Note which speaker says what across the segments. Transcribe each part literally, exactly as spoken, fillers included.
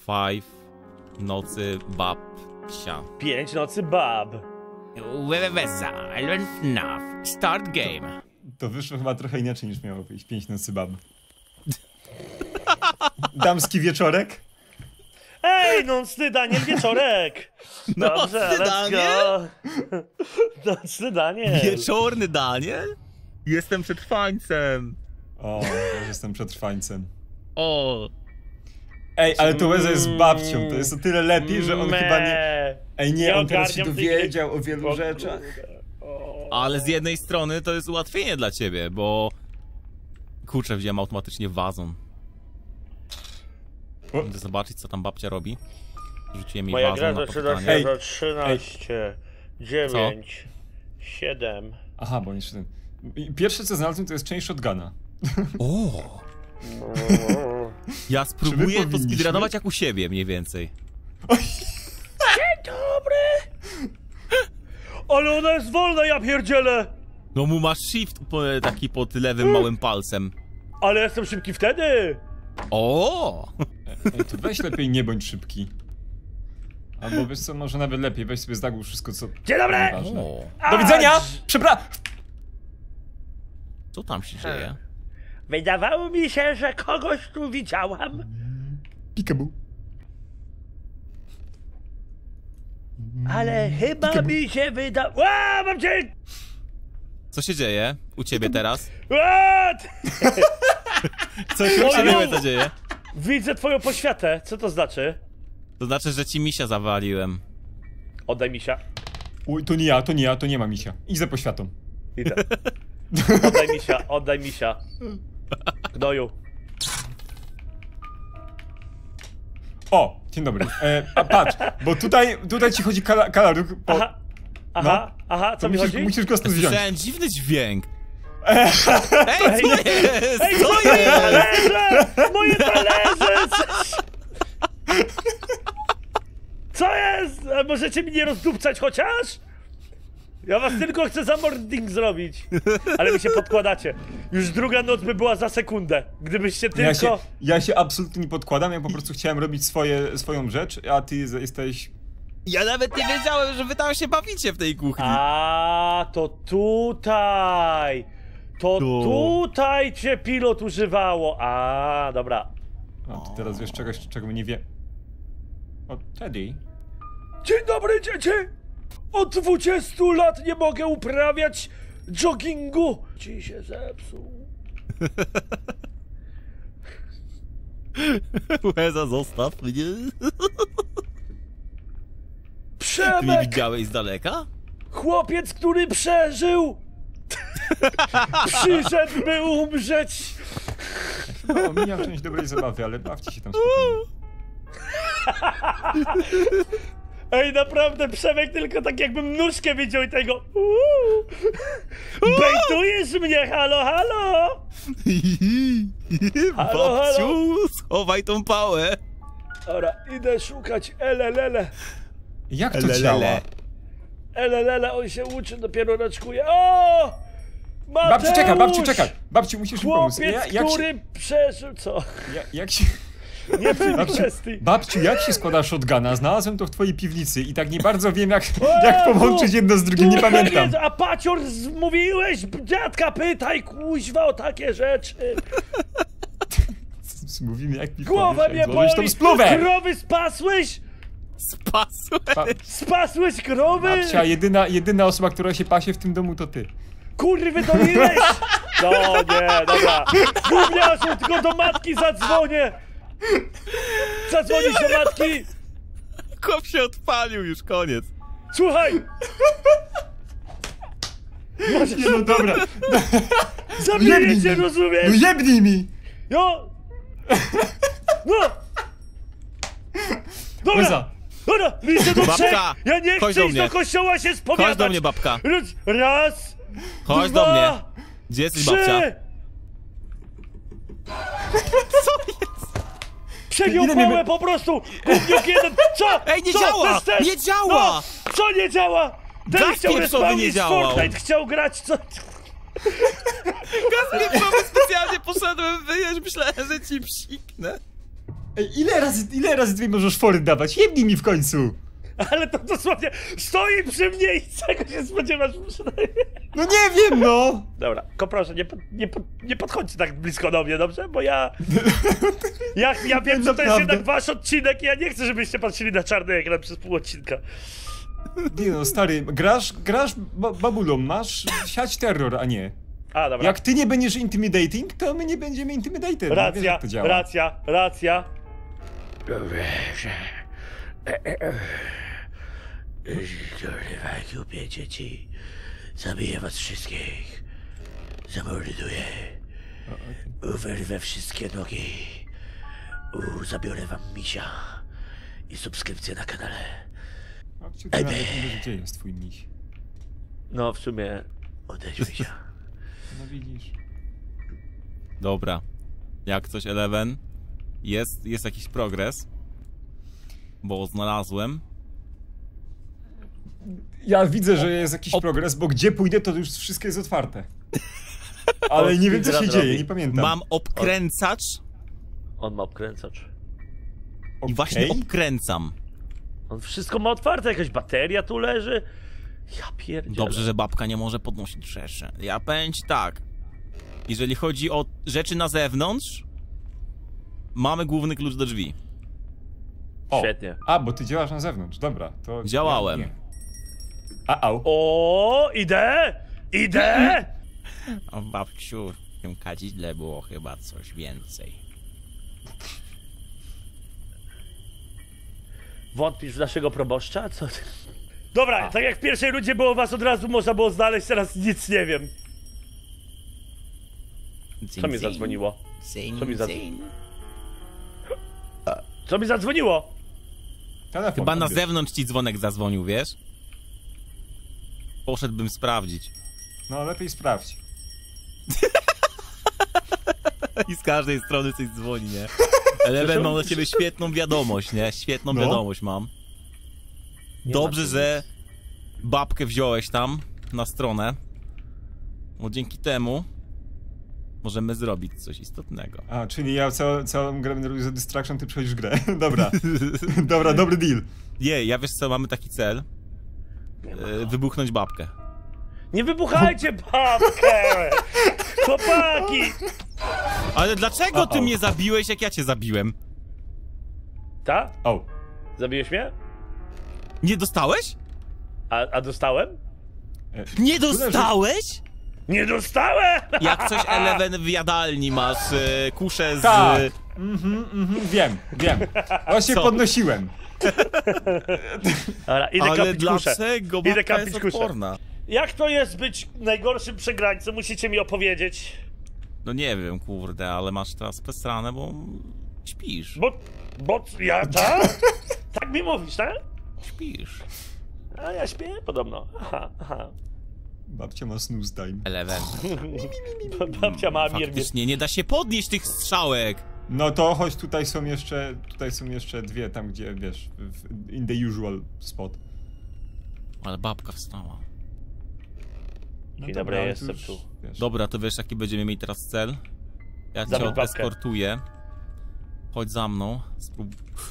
Speaker 1: Five nocy babcia.
Speaker 2: Pięć nocy bab.
Speaker 1: Wewewesa, I learn F N A F. Start game.
Speaker 3: To wyszło chyba trochę inaczej niż miało wyjść. Pięć nocy bab. Damski wieczorek?
Speaker 2: Ej, nocny Daniel wieczorek! Dobrze,
Speaker 1: Nocny
Speaker 2: let's
Speaker 1: Daniel?
Speaker 2: go. Nocny Daniel.
Speaker 1: Wieczorny Daniel? Jestem przetrwańcem.
Speaker 3: O, ja jestem przetrwańcem.
Speaker 1: O.
Speaker 3: Ej, ale to Łeza jest babcią, to jest o tyle lepiej, że on
Speaker 2: Me.
Speaker 3: chyba nie... Ej, nie,
Speaker 2: Nie
Speaker 3: on teraz się
Speaker 2: ogarniam tej
Speaker 3: dowiedział o
Speaker 2: gry.
Speaker 3: wielu
Speaker 2: O
Speaker 3: rzeczach.
Speaker 2: kurde. O.
Speaker 1: Ale z jednej strony to jest ułatwienie dla ciebie, bo... Kurczę, wziąłem automatycznie wazon.
Speaker 3: O.
Speaker 1: Będę zobaczyć, co tam babcia robi. Rzuciłem jej
Speaker 2: Moja
Speaker 1: wazon
Speaker 2: gra
Speaker 1: na
Speaker 2: zaczyna
Speaker 1: popytanie.
Speaker 2: się za trzynaście, dziewięć, siedem.
Speaker 3: Aha, bo jeszcze ten... I pierwsze co znalazłem to jest część shotguna.
Speaker 1: O! Ja spróbuję to
Speaker 3: powinniśmy?
Speaker 1: speedrunować jak u siebie, mniej więcej.
Speaker 2: Dzień dobry! Ale ona jest wolna, ja pierdzielę!
Speaker 1: No mu masz shift po, taki pod lewym małym palcem.
Speaker 2: Ale jestem szybki wtedy!
Speaker 1: O!
Speaker 3: Ej, to weź lepiej nie bądź szybki. Albo wiesz co, może nawet lepiej, weź sobie zagłóż wszystko co...
Speaker 2: Dzień dobry!
Speaker 3: ważne.
Speaker 1: O.
Speaker 3: Do widzenia! Przepraszam!
Speaker 1: Co tam się dzieje?
Speaker 2: Wydawało mi się, że kogoś tu widziałam.
Speaker 3: Peekaboo.
Speaker 2: Ale chyba
Speaker 3: Peekaboo.
Speaker 2: mi się wydało... Ła, mam cię!
Speaker 1: Co się dzieje u ciebie teraz?
Speaker 2: What?
Speaker 1: Co się u
Speaker 2: O,
Speaker 1: ciebie
Speaker 2: no.
Speaker 1: Łeza dzieje?
Speaker 2: Widzę twoją poświatę. Co to znaczy?
Speaker 1: To znaczy, że ci misia zawaliłem.
Speaker 2: Oddaj misia.
Speaker 3: Uj, to nie ja, to nie ja, to nie ma misia. Idź za poświatą.
Speaker 2: Idę. Oddaj misia, oddaj misia. Gnoju.
Speaker 3: O, dzień dobry. E, a patrz, bo tutaj, tutaj ci chodzi kala, kalaruch po...
Speaker 2: Aha, aha, aha, co
Speaker 3: To
Speaker 2: mi
Speaker 3: musisz,
Speaker 2: chodzi?
Speaker 3: musisz go stąd wziąć.
Speaker 1: Słyszałem dziwny dźwięk. Ej, co jest?
Speaker 2: Ej,
Speaker 1: Co
Speaker 2: moje
Speaker 1: jest?
Speaker 2: talerze! Moje talerze! Co jest? A możecie mi nie rozdupcać chociaż? Ja was tylko chcę za mording zrobić. Ale wy się podkładacie. Już druga noc by była za sekundę. Gdybyście tylko...
Speaker 3: Ja się, ja się absolutnie nie podkładam, ja po prostu chciałem robić swoje, swoją rzecz, a ty jesteś...
Speaker 1: Ja nawet nie wiedziałem, że wy tam się bawicie w tej kuchni.
Speaker 2: A, to tutaj. To
Speaker 1: Tu.
Speaker 2: tutaj cię pilot używało. A, dobra.
Speaker 3: A ty teraz wiesz czegoś, czego nie wie... O, Teddy.
Speaker 2: Dzień dobry, dzieci! Od dwudziestu lat nie mogę uprawiać joggingu. Ci się zepsuł.
Speaker 1: Łeza, zostaw mnie. Ty nie
Speaker 2: Przemek!
Speaker 1: widziałeś z daleka?
Speaker 2: Chłopiec, który przeżył! Przyszedł, by umrzeć!
Speaker 3: No, omijam część dobrej zabawy, ale bawcie się tam spokojnie.
Speaker 2: Ej, naprawdę, Przemek tylko tak jakbym nóżkę widział i tego... Uuu. Bejtujesz mnie, halo, halo! Halo,
Speaker 1: Babciu, schowaj tą pałę.
Speaker 2: Dobra, idę szukać elelele.
Speaker 3: Jak to
Speaker 1: Lelele.
Speaker 3: działa?
Speaker 2: Elelele, on się uczy, dopiero raczkuje. O! Mateusz!
Speaker 3: Babciu, czekaj, babciu, czekaj! Babciu, musisz mi pomóc.
Speaker 2: Chłopiec,
Speaker 3: Ja, jak
Speaker 2: który
Speaker 3: się,
Speaker 2: przeżył... Co?
Speaker 3: ja, jak się...
Speaker 2: Nie przy
Speaker 3: Babciu,
Speaker 2: kwestii.
Speaker 3: babciu, jak się składa shotguna? Znalazłem to w twojej piwnicy i tak nie bardzo wiem, jak,
Speaker 2: O,
Speaker 3: jak
Speaker 2: tu-
Speaker 3: połączyć jedno z drugim, nie
Speaker 2: tu
Speaker 3: pamiętam.
Speaker 2: jest, a pacior, mówiłeś, dziadka pytaj, kuźwa, o takie rzeczy.
Speaker 3: Mówimy jak piwko.
Speaker 2: Głowa mnie
Speaker 3: Złożysz tą
Speaker 2: boli.
Speaker 3: spluwę!
Speaker 2: Krowy spasłeś?
Speaker 1: Spasłeś.
Speaker 3: Ba
Speaker 2: Spasłeś krowy?
Speaker 3: babcia, jedyna, jedyna osoba, która się pasie w tym domu, to ty.
Speaker 2: Kurwy, doliłeś? No nie, dobra. Gówniarzu, tylko do matki zadzwonię. Zadzwonisz do matki.
Speaker 1: Kop się odpalił, już koniec.
Speaker 2: Słuchaj.
Speaker 3: Nie no dobra,
Speaker 2: Zabiję
Speaker 3: jebnij
Speaker 2: cię,
Speaker 3: mi. no
Speaker 2: rozumiesz?
Speaker 3: jebnij mi!
Speaker 2: Jo. No. Dobra.
Speaker 3: Łeza.
Speaker 2: Dobra, liczę do
Speaker 1: Babka,
Speaker 2: trzech. Ja nie
Speaker 1: chodź
Speaker 2: chcę
Speaker 1: do
Speaker 2: iść
Speaker 1: mnie.
Speaker 2: do kościoła się spowiadać.
Speaker 1: Chodź do mnie, babka.
Speaker 2: Raz, Raz.
Speaker 1: Chodź
Speaker 2: dwa,
Speaker 1: do mnie. Gdzie jesteś,
Speaker 2: trzy.
Speaker 1: babcia?
Speaker 2: Przegiął
Speaker 3: Ile mnie-
Speaker 2: pałę po prostu! Gówniuk jeden! Co?
Speaker 1: Ej, nie
Speaker 2: Co?
Speaker 1: działa!
Speaker 2: Bez ten-
Speaker 1: Nie działa!
Speaker 2: No, co nie działa? Ten
Speaker 1: Gaz
Speaker 2: chciał
Speaker 1: pieprzowy nie
Speaker 2: respawnić
Speaker 1: działał.
Speaker 2: Fortnite, chciał grać co...
Speaker 1: Gaz pieprzowy specjalnie poszedłem wyjeść, myślałem, że ci psiknę.
Speaker 3: Ej, ile razy, ile razy ty możesz fory dawać? Jebnij mi w końcu!
Speaker 2: Ale to dosłownie stoi przy mnie i czego się spodziewasz przynajmniej.
Speaker 3: No nie wiem, no!
Speaker 2: Dobra, tylko proszę, nie, pod- nie, pod- nie podchodźcie tak blisko do mnie, dobrze? Bo ja... Ja, ja wiem, że to jest
Speaker 3: Naprawdę.
Speaker 2: jednak wasz odcinek i ja nie chcę, żebyście patrzyli na czarny ekran przez pół odcinka.
Speaker 3: Nie no, stary, grasz, grasz ba babulą, masz siać terror, a nie.
Speaker 2: A, dobra.
Speaker 3: Jak ty nie będziesz intimidating, to my nie będziemy intimidated. No, wiesz,
Speaker 2: Racja,
Speaker 3: jak to działa.
Speaker 2: racja, racja. Kurwa, kupię dzieci. Zabiję was wszystkich. Zamorduję. Wyrwę wszystkie nogi. U, zabiorę wam misia. I subskrypcję na kanale.
Speaker 3: A w ciuchu nawet nie wiesz, gdzie jest twój miś.
Speaker 2: No, w sumie odejdź misia.
Speaker 3: No widzisz.
Speaker 1: Dobra. Jak coś Eleven, jest, jest jakiś progres. Bo znalazłem.
Speaker 3: Ja widzę, że jest jakiś
Speaker 1: o-
Speaker 3: progres, bo gdzie pójdę, to już wszystko jest otwarte. Ale
Speaker 2: O,
Speaker 3: nie wiem, co się
Speaker 2: speedrun
Speaker 3: dzieje,
Speaker 2: robi.
Speaker 3: nie pamiętam.
Speaker 1: Mam obkręcacz
Speaker 2: On ma obkręcacz.
Speaker 3: Okej.
Speaker 1: i właśnie obkręcam.
Speaker 2: On wszystko ma otwarte, jakaś bateria tu leży. Ja pierdzielę.
Speaker 1: Dobrze, że babka nie może podnosić rzeczy. Ja powiem ci tak. Jeżeli chodzi o rzeczy na zewnątrz, mamy główny klucz do drzwi.
Speaker 3: O.
Speaker 2: Świetnie.
Speaker 3: A, bo ty działasz na zewnątrz, dobra. To
Speaker 1: Działałem.
Speaker 3: Nie. A, au.
Speaker 2: O, idę! Idę!
Speaker 1: A babciu, w tym kadzidle było chyba coś więcej.
Speaker 2: Wątpisz w naszego proboszcza? Co ty? Dobra, tak jak w pierwszej rundzie było was od razu można było znaleźć, teraz nic nie wiem. Co mi zadzwoniło? Co mi zadzwoniło? Co mi zadzwoniło?
Speaker 3: Telefon
Speaker 1: Chyba na
Speaker 3: odbierz.
Speaker 1: zewnątrz ci dzwonek zadzwonił, wiesz? Poszedłbym sprawdzić.
Speaker 3: No, lepiej sprawdź.
Speaker 1: I z każdej strony coś dzwoni, nie? Eleven, mam dla ciebie świetną wiadomość, nie? Świetną
Speaker 3: No.
Speaker 1: wiadomość mam.
Speaker 2: Nie
Speaker 1: Dobrze,
Speaker 2: ma tu
Speaker 1: że babkę wziąłeś tam na stronę. Bo dzięki temu możemy zrobić coś istotnego.
Speaker 3: A, czyli ja całą, całą grę będę robił za distraction, ty przechodzisz grę. Dobra. Dobra, dobry deal.
Speaker 1: Nie, ja wiesz co, mamy taki cel. E, wybuchnąć babkę.
Speaker 2: Nie wybuchajcie babkę! Chłopaki!
Speaker 1: Ale dlaczego ty
Speaker 3: Uh-oh.
Speaker 1: mnie zabiłeś, jak ja cię zabiłem?
Speaker 2: Ta?
Speaker 3: O.
Speaker 2: Zabiłeś mnie?
Speaker 1: Nie dostałeś?
Speaker 2: A, a dostałem?
Speaker 3: E,
Speaker 1: Nie
Speaker 3: tu leży-
Speaker 1: dostałeś?
Speaker 2: Nie dostałem!
Speaker 1: Jak coś Eleven w jadalni masz e, kuszę z...
Speaker 3: Tak. Mhm, mhm, wiem, wiem. Właśnie
Speaker 1: Co?
Speaker 3: podnosiłem.
Speaker 2: Dobra, idę
Speaker 1: Ale
Speaker 2: kapić kuszę.
Speaker 1: dlaczego
Speaker 2: Idę
Speaker 1: babka
Speaker 2: kapić
Speaker 1: jest
Speaker 2: kuszę.
Speaker 1: odporna?
Speaker 2: Jak to jest być najgorszym przegrańcą? Musicie mi opowiedzieć.
Speaker 1: No nie wiem, kurde, ale masz teraz pesranę, bo śpisz.
Speaker 2: Bo... Bo... ja... tak? Tak mi mówisz, tak?
Speaker 1: Śpisz.
Speaker 2: A ja śpię podobno. Aha, aha.
Speaker 3: Babcia ma snooze time.
Speaker 1: Eleven.
Speaker 2: Babcia ma mir.
Speaker 1: Faktycznie nie da się podnieść tych strzałek.
Speaker 3: No to chodź, tutaj są jeszcze, tutaj są jeszcze dwie, tam gdzie, wiesz, w, in the usual spot.
Speaker 1: Ale babka wstała.
Speaker 3: No
Speaker 2: Dzień
Speaker 3: dobra,
Speaker 2: dobry,
Speaker 3: ale
Speaker 2: jestem
Speaker 3: już,
Speaker 2: tu.
Speaker 3: wiesz.
Speaker 1: Dobra, to wiesz jaki będziemy mieli teraz cel? Ja cię
Speaker 2: Zabić babkę.
Speaker 1: eskortuję. Chodź za mną. Sprób...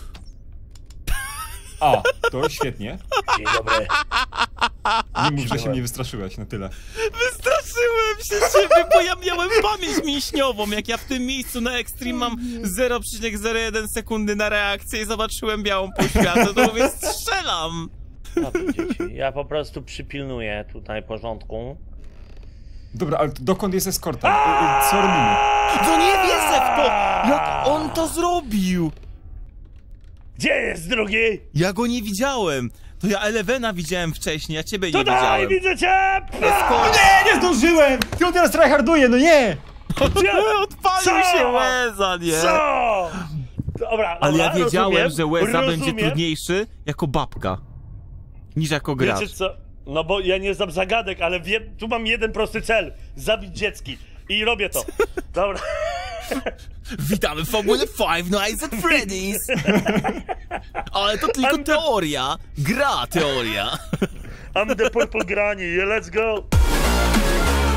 Speaker 3: A, to świetnie.
Speaker 2: Dzień dobry.
Speaker 3: Nie mów, że się mnie wystraszyłeś, na tyle.
Speaker 1: Wystraszyłem się ciebie, bo ja miałem pamięć mięśniową. Jak ja w tym miejscu na Extreme mam zero przecinek zero jeden sekundy na reakcję i zobaczyłem białą poświatę, to mówię, strzelam.
Speaker 2: Dobrze, dzieci. Ja po prostu przypilnuję tutaj porządku.
Speaker 3: Dobra, ale to dokąd jest eskorta? E, e, Co robimy?
Speaker 1: To nie wierzę w to! Jak on to zrobił?
Speaker 2: Gdzie jest drugi?
Speaker 1: Ja go nie widziałem. To ja Elevena widziałem wcześniej, a ciebie nie
Speaker 2: Tutaj
Speaker 1: widziałem.
Speaker 2: widzę cię!
Speaker 3: Nie, nie zdążyłem! Ty on teraz tryharduje, no nie!
Speaker 1: Odpalił
Speaker 2: Co?
Speaker 1: się Łeza, nie?
Speaker 2: Co? Dobra,
Speaker 1: Ale ja
Speaker 2: dobra,
Speaker 1: wiedziałem,
Speaker 2: rozumiem,
Speaker 1: że Łeza będzie
Speaker 2: rozumiem.
Speaker 1: trudniejszy jako babka. Niż jako gracz.
Speaker 2: Wiecie co? No bo ja nie znam zagadek, ale wiem, tu mam jeden prosty cel. Zabić dziecki. I robię to. Dobra.
Speaker 1: Witamy w formule Five Nights at Freddy's! Ale to tylko teoria. Gra teoria.
Speaker 2: I'm the purple granny, let's go!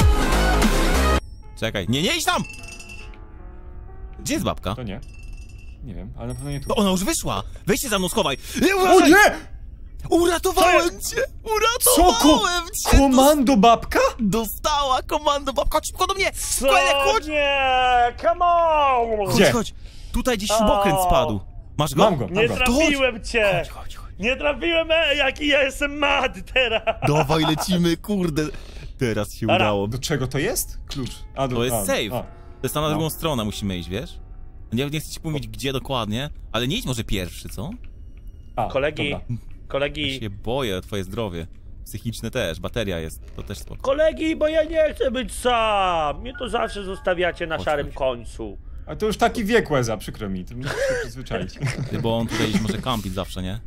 Speaker 1: Czekaj, nie, nie idź tam! Gdzie jest babka?
Speaker 3: To nie. Nie wiem, ale na pewno nie tu.
Speaker 1: To ona już wyszła! Weź się za mną, schowaj! Nie,
Speaker 3: O
Speaker 1: uważaj!
Speaker 3: nie!
Speaker 1: Uratowałem
Speaker 2: Co
Speaker 1: cię!
Speaker 3: Co? Ko
Speaker 1: Uratowałem cię!
Speaker 3: komando babka?
Speaker 1: Dostała komando, babka, chodź szybko do mnie!
Speaker 2: Co?
Speaker 1: Skłelek, chodź!
Speaker 2: Nie! Come on!
Speaker 1: Chodź,
Speaker 3: Gdzie?
Speaker 1: chodź! Tutaj gdzieś śrubokręt spadł. Masz go?
Speaker 3: Mam go, mam
Speaker 2: Nie
Speaker 3: go.
Speaker 2: trafiłem cię!
Speaker 1: Chodź, chodź, chodź.
Speaker 2: Nie trafiłem, e, jaki ja jestem mad teraz!
Speaker 1: Dawaj, lecimy, kurde. Teraz się
Speaker 2: Dobra.
Speaker 1: udało.
Speaker 3: Do czego to jest? Klucz. A, do,
Speaker 1: To jest
Speaker 3: a,
Speaker 1: save.
Speaker 3: A.
Speaker 1: To jest tam na
Speaker 3: No.
Speaker 1: drugą stronę musimy iść, wiesz? Nie, nie chcę ci mówić gdzie dokładnie, ale nie idź może pierwszy, co?
Speaker 3: A,
Speaker 2: Kolegi,
Speaker 3: dobra.
Speaker 1: Ja
Speaker 2: kolegi,
Speaker 1: się boję o twoje zdrowie. Psychiczne też, bateria jest, to też spoko.
Speaker 2: kolegi, bo ja nie chcę być sam! Mnie to zawsze zostawiacie na
Speaker 1: Chodź,
Speaker 2: szarym
Speaker 1: chodź.
Speaker 2: końcu.
Speaker 3: A to już taki wiek Łeza, przykro mi, to musisz się przyzwyczaić.
Speaker 1: Ty, bo on tutaj może kampić zawsze, nie?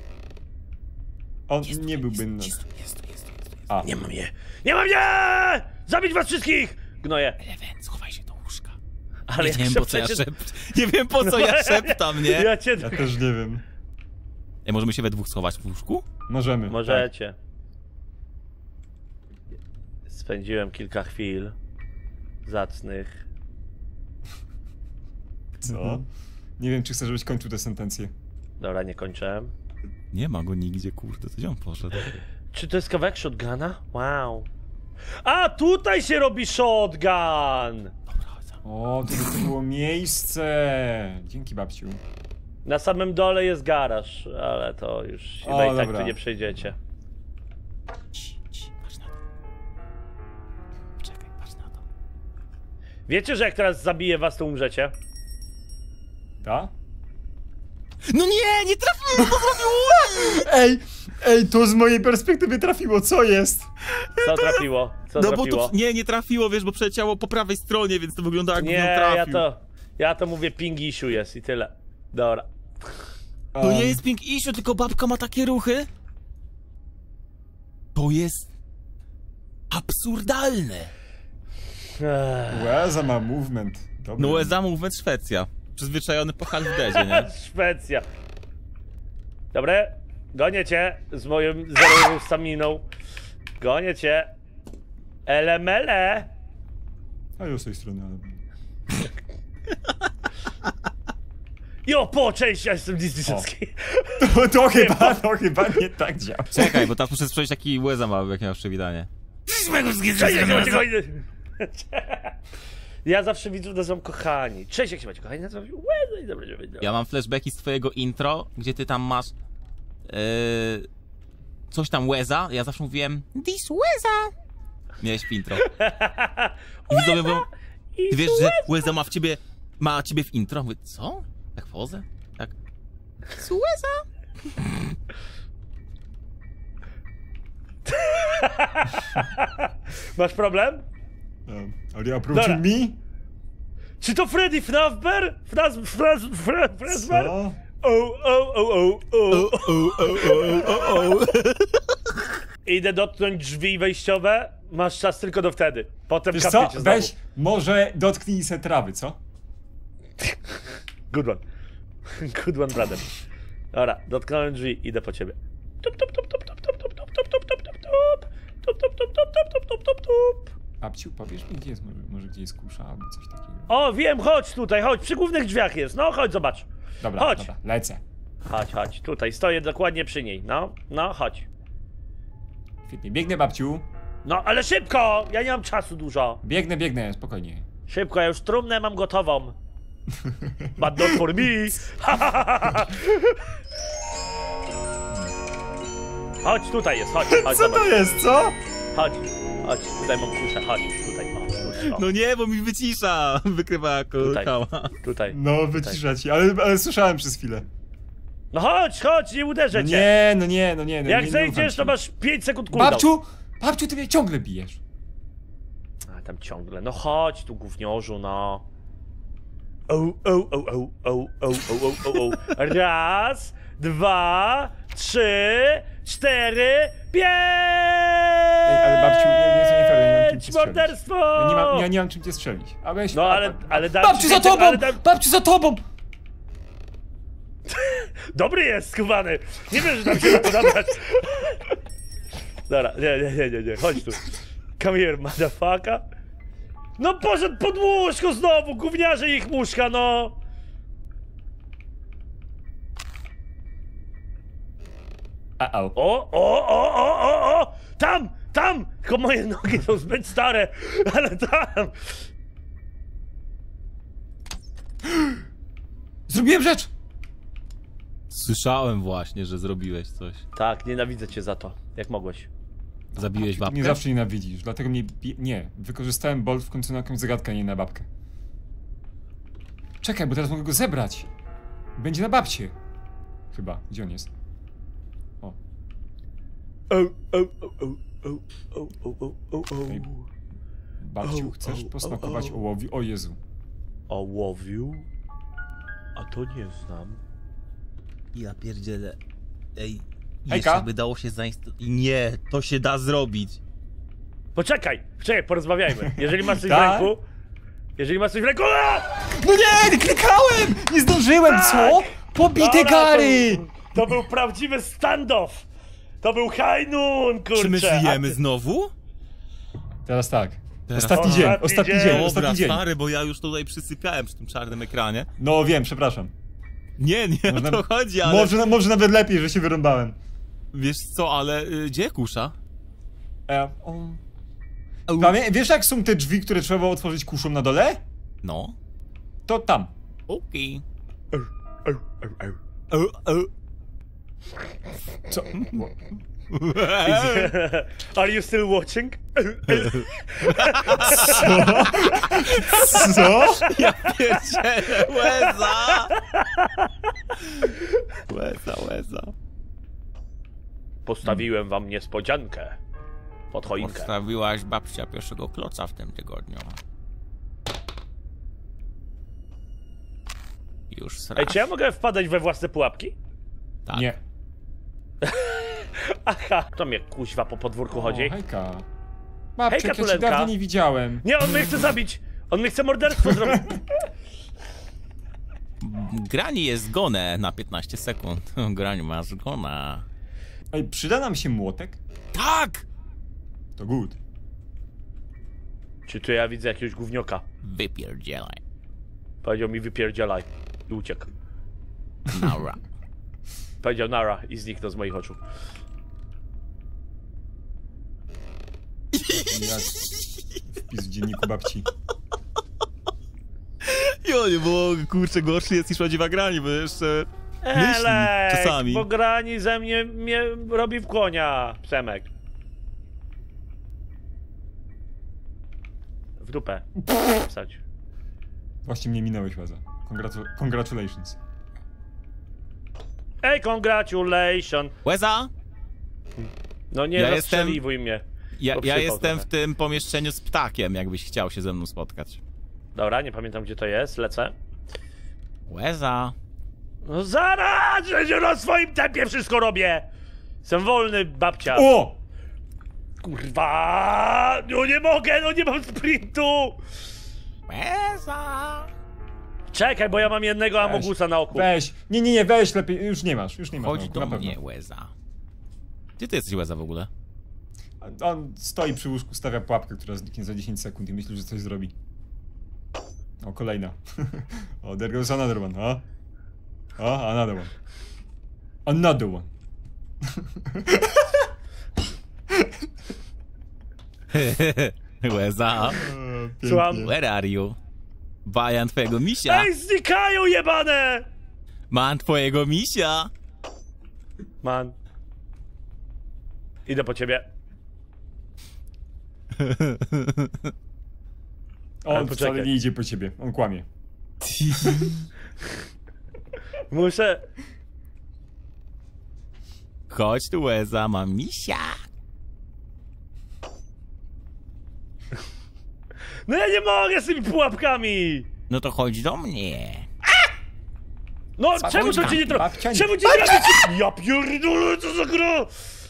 Speaker 3: On nie byłby...
Speaker 1: Jest,
Speaker 3: na-
Speaker 1: jest, jest, jest, jest.
Speaker 3: A,
Speaker 2: Nie mam je! Nie mam je! Zabić was wszystkich! Gnoje.
Speaker 1: Eleven, schowaj się do łóżka.
Speaker 2: Ale
Speaker 1: Nie
Speaker 2: jak
Speaker 1: wiem
Speaker 2: się
Speaker 1: po co ja
Speaker 2: przecież...
Speaker 1: szept... Nie wiem po co ja
Speaker 2: No,
Speaker 1: szeptam, nie?
Speaker 2: Ja cię...
Speaker 3: ja też nie wiem.
Speaker 1: Ej, możemy się we dwóch schować w łóżku?
Speaker 3: Możemy.
Speaker 2: Możecie. Spędziłem kilka chwil zacnych.
Speaker 3: Tak. Co? Nie wiem, czy chcę, żebyś kończył tę sentencję.
Speaker 2: Dobra, nie kończę.
Speaker 1: Nie ma go nigdzie, kurde, to gdzie on poszedł?
Speaker 2: Czy to jest kawałek shotguna? Wow. A, tutaj się robi shotgun!
Speaker 1: Dobra, chodź za mną.
Speaker 3: O, to, to było miejsce! Dzięki, babciu.
Speaker 2: Na samym dole jest garaż, ale to już chyba
Speaker 3: O,
Speaker 2: i tak
Speaker 3: dobra.
Speaker 2: tu nie przejdziecie.
Speaker 1: Ci, ci, patrz na to. Czekaj, patrz na to.
Speaker 2: Wiecie, że jak teraz zabiję was, to umrzecie?
Speaker 3: Ta?
Speaker 1: No nie, nie trafiłem, to zrobił!
Speaker 3: Ej, ej, to z mojej perspektywy trafiło, co jest?
Speaker 2: Co trafiło? Co
Speaker 1: No bo
Speaker 2: trafiło?
Speaker 1: to nie, nie trafiło, wiesz, bo przeleciało po prawej stronie, więc to wygląda jakby
Speaker 2: Nie,
Speaker 1: ją trafił.
Speaker 2: ja to... Ja to mówię ping issue jest i tyle. Dobra.
Speaker 1: To nie jest pink issue, tylko babka ma takie ruchy. To jest... absurdalne.
Speaker 2: Ech,
Speaker 3: Łeza ma movement. Dobry.
Speaker 1: No Łeza Movement Szwecja. Przyzwyczajony po Halfdezie, nie?
Speaker 2: Szwecja. Dobre, gonię cię z moją zerową staminą. Gonię cię. Elemele.
Speaker 3: A ja z tej strony, ale...
Speaker 2: Jo, po, cześć, ja jestem Disneyowski.
Speaker 3: To, to chyba, to chyba nie tak działa.
Speaker 1: Czekaj, bo teraz muszę sprawdzić, jaki Łeza ma, jak miał przywitanie.
Speaker 2: Cześć, jak się macie kochani. Ja zawsze widzów nazywam kochani. Cześć, jak się macie kochani, nazywam się Łeza i dobra, że będzie.
Speaker 1: Ja mam flashbacki z twojego intro, gdzie ty tam masz... Yy, coś tam Łeza, ja zawsze mówiłem This Łeza. Miałeś w intro. I widzowie mówią, ty wiesz, że Łeza ma w ciebie... ma ciebie w intro? Mówię, co? Tak pozę? Tak. This Łeza?
Speaker 2: Masz problem?
Speaker 3: Um, are you approaching
Speaker 2: Dobra.
Speaker 3: me?
Speaker 2: Czy to Freddy Fnafber? Fnaz... Fnaz... Fnaz... Fnazber?
Speaker 3: Co?
Speaker 2: O, o, o, o, o.
Speaker 1: O, o, o, o, o.
Speaker 2: Idę dotknąć drzwi wejściowe, masz czas tylko do wtedy. Potem
Speaker 3: Wiesz co?
Speaker 2: kapniecie znowu.
Speaker 3: Weź, może dotknij se trawy, co?
Speaker 2: Good one. Good one, brother. Dobra, dotknąłem drzwi, idę po ciebie. Tup, tup, tup, tup, tup, tup, tup, tup, tup, tup, tup, tup, tup. Tup, tup, tup, tup, tup, tup, tup, tup, tup.
Speaker 3: Babciu, powiesz mi, gdzie jest, może, może gdzie jest kusza albo coś takiego.
Speaker 2: O, wiem, chodź tutaj, chodź, przy głównych drzwiach jest, no chodź, zobacz.
Speaker 3: Dobra,
Speaker 2: chodź.
Speaker 3: dobra, lecę.
Speaker 2: Chodź, chodź, tutaj, stoję dokładnie przy niej, no, no, chodź.
Speaker 3: Świetnie, biegnę, babciu.
Speaker 2: No, ale szybko, ja nie mam czasu dużo.
Speaker 3: Biegnę, biegnę, spokojnie.
Speaker 2: Szybko, ja już trumnę mam gotową. But not for me. Chodź, tutaj jest, chodź, chodź,
Speaker 3: Co to
Speaker 2: zobacz.
Speaker 3: jest, co?
Speaker 2: Chodź, chodź, tutaj mam kuszę, chodź, tutaj, o, kuszę, o.
Speaker 1: No nie, bo mi wycisza. Wykrywa
Speaker 2: Tutaj.
Speaker 1: kała.
Speaker 2: Tutaj.
Speaker 3: No, wycisza ci, ale, ale słyszałem przez chwilę.
Speaker 2: No chodź, chodź, nie uderzę
Speaker 3: No
Speaker 2: cię.
Speaker 3: nie, no nie, no nie. No
Speaker 2: Jak
Speaker 3: nie,
Speaker 2: zejdziesz, to
Speaker 3: nie
Speaker 2: masz pięć sekund cooldown.
Speaker 3: Babciu! Babciu, ty mnie ciągle bijesz.
Speaker 2: A tam ciągle, no chodź tu gówniorzu, no. O, o, o, o, o, o, o, o, o. Raz, dwa, trzy, cztery, pięć!
Speaker 3: Ej, ale babciu, nie, nie, to nie fair, ja nie mam czym cię strzelić.
Speaker 2: Morderstwo!
Speaker 3: Ja nie mam, ja nie mam czym cię strzelić. A weź,
Speaker 2: No
Speaker 3: a-
Speaker 2: ale,
Speaker 3: a-
Speaker 2: ale dam
Speaker 3: Babciu
Speaker 2: ci
Speaker 3: za
Speaker 2: więcej-
Speaker 3: tobą!
Speaker 2: ale dam-
Speaker 3: Babciu za tobą!
Speaker 2: Dobry jest, skubany! Nie wiem, że tam się da to nabrać. Dobra, nie, nie, nie, nie, nie, chodź tu. Come here, motherfucker. No poszedł pod łóżko znowu, gówniarze ich muszka, no!
Speaker 3: A-o.
Speaker 2: O, o, o, o, o, o! Tam, tam! Tylko moje nogi są zbyt stare, ale tam!
Speaker 3: Zrobiłem rzecz!
Speaker 1: Słyszałem właśnie, że zrobiłeś coś.
Speaker 2: Tak, nienawidzę cię za to, jak mogłeś.
Speaker 1: Zabiłeś
Speaker 3: Ty
Speaker 1: babkę?
Speaker 3: mnie zawsze nienawidzisz, dlatego mnie... bie- Nie, wykorzystałem bolt w końcu na jakąś zagadkę, a nie na babkę. Czekaj, bo teraz mogę go zebrać. Będzie na babcie. Chyba. Gdzie on jest? O.
Speaker 2: O, o, o, o, o, o, o, o, o.
Speaker 3: Ej, babciu,
Speaker 2: O,
Speaker 3: chcesz
Speaker 2: o,
Speaker 3: posmakować
Speaker 2: o, o.
Speaker 3: ołowiu? O Jezu.
Speaker 2: Ołowiu? A to nie znam.
Speaker 1: Ja pierdzielę. Ej,
Speaker 3: Hejka.
Speaker 1: jeszcze by dało się zainstalować. Nie, to się da zrobić.
Speaker 2: Poczekaj, poczekaj, porozmawiajmy. Jeżeli masz coś w
Speaker 3: Tak?
Speaker 2: ręku... Jeżeli masz coś w ręku... A!
Speaker 3: No nie, klikałem! Nie zdążyłem, co? Pobite
Speaker 2: Dobra,
Speaker 3: gary!
Speaker 2: To, to był prawdziwy standoff! To był high noon, kurczę!
Speaker 1: Czy my
Speaker 2: A
Speaker 1: żyjemy
Speaker 2: ty-
Speaker 1: znowu?
Speaker 3: Teraz tak.
Speaker 1: Teraz
Speaker 3: Ostatni
Speaker 2: tak.
Speaker 3: dzień,
Speaker 2: Ostatni
Speaker 3: ostatni
Speaker 2: dzień.
Speaker 3: dzień,
Speaker 1: Dobra,
Speaker 3: ostatni dzień.
Speaker 1: stary, bo ja już tutaj przysypiałem przy tym czarnym ekranie.
Speaker 3: No wiem, przepraszam.
Speaker 1: Nie, nie
Speaker 3: Można-
Speaker 1: o to chodzi, ale...
Speaker 3: Może, może nawet lepiej, że się wyrąbałem.
Speaker 1: Wiesz co, ale y, gdzie kusza?
Speaker 3: E, o. Pamię wiesz jak są te drzwi, które trzeba było otworzyć kuszą na dole?
Speaker 1: No.
Speaker 3: To tam.
Speaker 1: Okej.
Speaker 2: Au, au, au.
Speaker 3: Co?
Speaker 2: Are you still watching?
Speaker 3: Co?
Speaker 1: Ja pierdzielę, łeza! Łeza, łeza.
Speaker 2: Postawiłem wam niespodziankę. Pod choinkę.
Speaker 1: Postawiłaś babcia pierwszego kloca w tym tygodniu. Już srasz.
Speaker 2: Ej, czy ja mogę wpadać we własne pułapki?
Speaker 1: Tak.
Speaker 3: Nie.
Speaker 2: Aha, to mnie kuźwa po podwórku chodzi.
Speaker 3: O, hejka. Babciu,
Speaker 2: Hejka,
Speaker 3: jak ja cię
Speaker 2: Tulenka.
Speaker 3: dawno nie widziałem.
Speaker 2: Nie, on mnie chce zabić! On mnie chce morderstwo zrobić!
Speaker 1: Grani jest zgonę na piętnaście sekund. Grani ma zgona.
Speaker 3: Ej, przyda nam się młotek?
Speaker 1: Tak!
Speaker 3: To good.
Speaker 2: Czy tu ja widzę jakiegoś gównioka?
Speaker 1: Wypierdzielaj.
Speaker 2: Powiedział mi wypierdzielaj. I uciekł.
Speaker 1: Nara.
Speaker 2: Powiedział nara i zniknął z moich oczu.
Speaker 3: Jak wpis w dzienniku babci.
Speaker 1: Jo, nie mogę, kurczę, gorszy jest niż prawdziwa Grani, bo jeszcze... Myśli
Speaker 2: Elek,
Speaker 1: czasami.
Speaker 2: bo grani ze mnie, mnie robi w konia, Przemek. W dupę. Wsadź.
Speaker 3: Właśnie mnie minąłeś, Łaza. Congratu congratulations.
Speaker 2: Ej, congratulations!
Speaker 1: Łeza!
Speaker 2: No nie
Speaker 1: Ja
Speaker 2: rozstrzeliwuj mnie.
Speaker 1: Ja,
Speaker 2: Poprzypał
Speaker 1: ja jestem
Speaker 2: trochę.
Speaker 1: w tym pomieszczeniu z ptakiem, jakbyś chciał się ze mną spotkać.
Speaker 2: Dobra, nie pamiętam gdzie to jest, lecę.
Speaker 1: Łeza!
Speaker 2: No zaraz, że na swoim tempie wszystko robię! Jestem wolny, babcia.
Speaker 3: O!
Speaker 2: Kurwa! No nie mogę, no nie mam sprintu!
Speaker 1: Łeza!
Speaker 2: Czekaj, bo ja mam jednego
Speaker 3: Weź,
Speaker 2: Amogusa na oku.
Speaker 3: Weź. Nie, nie, nie, weź lepiej. Już nie masz, już nie masz.
Speaker 1: Chodź
Speaker 3: no,
Speaker 1: do
Speaker 3: na pewno.
Speaker 1: mnie, Łeza. Gdzie ty jesteś, Łeza, w ogóle?
Speaker 3: On stoi przy łóżku, stawia pułapkę, która zniknie za dziesięć sekund i myśli, że coś zrobi. O, kolejna. O, there goes another one, o? O, another one. Another one.
Speaker 1: Łeza!
Speaker 2: Słucham?
Speaker 1: Where are you? Bajan twojego misia!
Speaker 2: Ej, znikają jebane!
Speaker 1: Mam twojego misia!
Speaker 2: Man. Idę po ciebie.
Speaker 3: On
Speaker 2: Ale
Speaker 3: wcale
Speaker 2: poczekaj.
Speaker 3: nie idzie po ciebie, on kłamie.
Speaker 2: Muszę...
Speaker 1: Chodź tu, Łeza, mam misia!
Speaker 2: No ja nie mogę z tymi pułapkami!
Speaker 1: No to chodź do mnie!
Speaker 2: No czemu to cię nie trafi?
Speaker 3: babcia nie-
Speaker 2: Czemu cię nie trafi? Ja pierdolę, co za gra!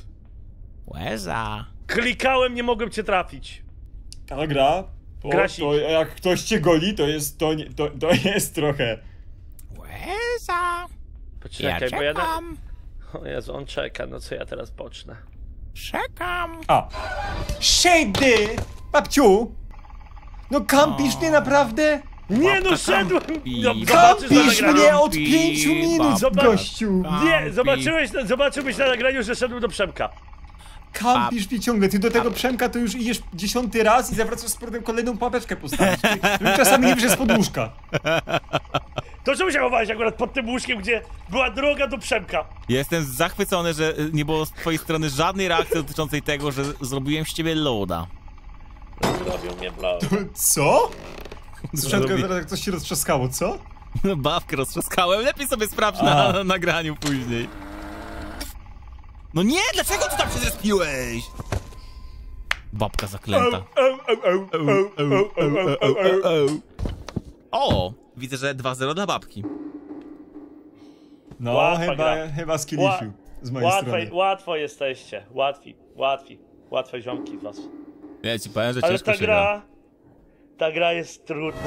Speaker 1: Łeza!
Speaker 2: Klikałem, nie mogłem cię trafić.
Speaker 3: Ta gra, to,
Speaker 2: Grasi.
Speaker 3: to jak ktoś cię goli, to jest, to, nie, to, to jest trochę...
Speaker 1: Łeza!
Speaker 2: Poczekaj,
Speaker 1: Ja
Speaker 2: bo ja...
Speaker 1: czekam!
Speaker 2: O Jezu, on czeka, no co ja teraz pocznę?
Speaker 1: Czekam!
Speaker 3: A. Shady! Babciu! No kampisz
Speaker 1: O.
Speaker 3: mnie naprawdę?
Speaker 2: Nie no,
Speaker 1: Babka
Speaker 2: szedłem!
Speaker 1: kampi.
Speaker 2: No, zobaczysz na
Speaker 3: Kampisz
Speaker 2: nagraniu.
Speaker 3: mnie od pięciu minut,
Speaker 2: Zobacz.
Speaker 3: gościu!
Speaker 2: Nie, zobaczyłeś, zobaczyłbyś na nagraniu, że szedłem do Przemka.
Speaker 3: Kampisz mnie ciągle, ty do tego Przemka to już idziesz dziesiąty raz i zawracasz z powrotem kolejną pułapeczkę postawić. Ty, ty czasami nie wiesz pod łóżka.
Speaker 2: To czemu się chowałeś akurat pod tym łóżkiem, gdzie była droga do Przemka?
Speaker 1: Jestem zachwycony, że nie było z twojej strony żadnej reakcji dotyczącej tego, że zrobiłem z ciebie loada.
Speaker 2: Zrobił mnie blau.
Speaker 3: Co? Z Przemka
Speaker 1: Zrobi-
Speaker 3: zaraz jak coś się roztrzaskało, co?
Speaker 1: No babkę roztrzaskałem, lepiej sobie sprawdź na,
Speaker 3: A.
Speaker 1: na nagraniu później. No nie, dlaczego ty tam się zrespiłeś? Babka zaklęta. O, widzę, że dwa zero dla babki.
Speaker 3: No,
Speaker 2: Łatwa
Speaker 3: chyba,
Speaker 2: gra.
Speaker 3: chyba z
Speaker 2: Ła-
Speaker 3: Kilisiu, z mojej
Speaker 2: Łatwo,
Speaker 3: strony.
Speaker 2: łatwo jesteście. Łatwi, łatwi. Łatwe ziomki was.
Speaker 1: Ja ci powiem, że
Speaker 2: Ale
Speaker 1: ciężko
Speaker 2: ta
Speaker 1: się gra.
Speaker 2: gra... Ta gra jest trudna.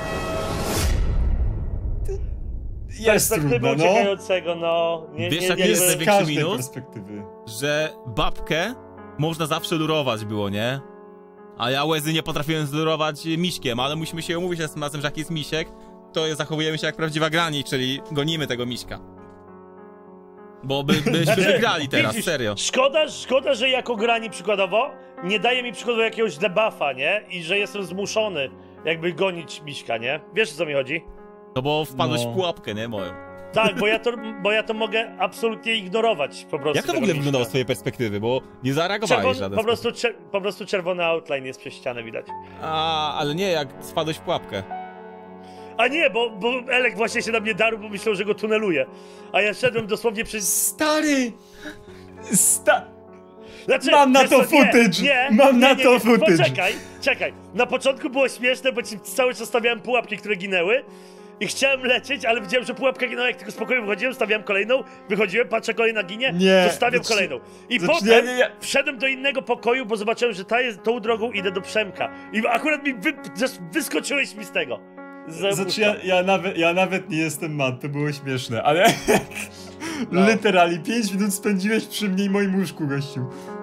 Speaker 2: Z
Speaker 3: Jest
Speaker 2: perspektywy
Speaker 3: trudna, no.
Speaker 2: uciekającego, no... Nie,
Speaker 1: Wiesz,
Speaker 2: nie,
Speaker 1: jaki
Speaker 2: nie,
Speaker 1: jest
Speaker 2: nie,
Speaker 3: Z
Speaker 1: największy
Speaker 3: każdej
Speaker 1: minus?
Speaker 3: perspektywy.
Speaker 1: Że babkę można zawsze lurować było, nie? A ja Łezy nie potrafiłem zlurować miśkiem, ale musimy się umówić następnym razem, że jak jest misiek, to zachowujemy się jak prawdziwa grani, czyli gonimy tego miśka. Bo by, byśmy wygrali teraz,
Speaker 2: Widzisz,
Speaker 1: serio.
Speaker 2: Szkoda, szkoda, że jako grani przykładowo nie daje mi przykładowo jakiegoś debuffa, nie? I że jestem zmuszony jakby gonić miśka, nie? Wiesz, o co mi chodzi?
Speaker 1: No bo wpadłeś
Speaker 3: No.
Speaker 1: w pułapkę, nie? Moją.
Speaker 2: Tak, bo ja to, bo ja to mogę absolutnie ignorować po prostu.
Speaker 1: Jak to w
Speaker 2: tego
Speaker 1: ogóle
Speaker 2: miśka.
Speaker 1: wyglądało z twojej perspektywy? Bo nie zareagowałeś w
Speaker 2: Czerwon,
Speaker 1: żaden
Speaker 2: po,
Speaker 1: sposób.
Speaker 2: prostu, czer, po prostu czerwony outline jest przez ścianę widać.
Speaker 1: A, ale nie, jak spadłeś w pułapkę.
Speaker 2: A nie, bo, bo Elek właśnie się na mnie darł, bo myślał, że go tuneluje. A ja szedłem dosłownie przez...
Speaker 3: Stary! Sta...
Speaker 2: Znaczy,
Speaker 3: Mam na
Speaker 2: wiesz
Speaker 3: to
Speaker 2: co, nie,
Speaker 3: footage!
Speaker 2: Nie,
Speaker 3: Mam
Speaker 2: nie,
Speaker 3: na
Speaker 2: nie,
Speaker 3: to
Speaker 2: nie,
Speaker 3: footage!
Speaker 2: Poczekaj, czekaj. Na początku było śmieszne, bo ci cały czas stawiałem pułapki, które ginęły. I chciałem lecieć, ale widziałem, że pułapka ginęła, jak tylko spokojnie wychodziłem, stawiałem kolejną, wychodziłem, patrzę, kolejna ginie,
Speaker 3: Nie,
Speaker 2: to stawiam
Speaker 3: zacz-
Speaker 2: kolejną. I
Speaker 3: zacz-
Speaker 2: potem
Speaker 3: nie, nie, nie.
Speaker 2: wszedłem do innego pokoju, bo zobaczyłem, że ta jest, tą drogą idę do Przemka. I akurat mi wy, wyskoczyłeś mi z tego. Z
Speaker 3: Znaczy
Speaker 2: łóżka.
Speaker 3: ja, ja, nawet, ja nawet nie jestem mad, to było śmieszne, ale
Speaker 2: No.
Speaker 3: literalnie pięć minut spędziłeś przy mnie i moim łóżku, gościu.